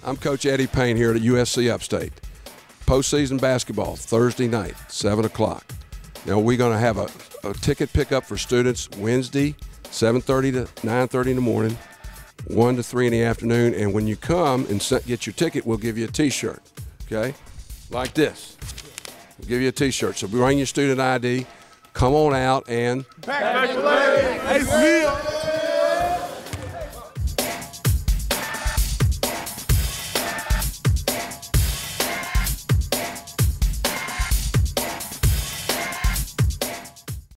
I'm Coach Eddie Payne here at USC Upstate. Postseason basketball, Thursday night, 7 o'clock. Now we're going to have a ticket pickup for students Wednesday, 7:30 to 9:30 in the morning, 1 to 3 in the afternoon, and when you come and get your ticket, we'll give you a T-shirt, okay? Like this. We'll give you a T-shirt. So bring your student ID, come on out and... Hey,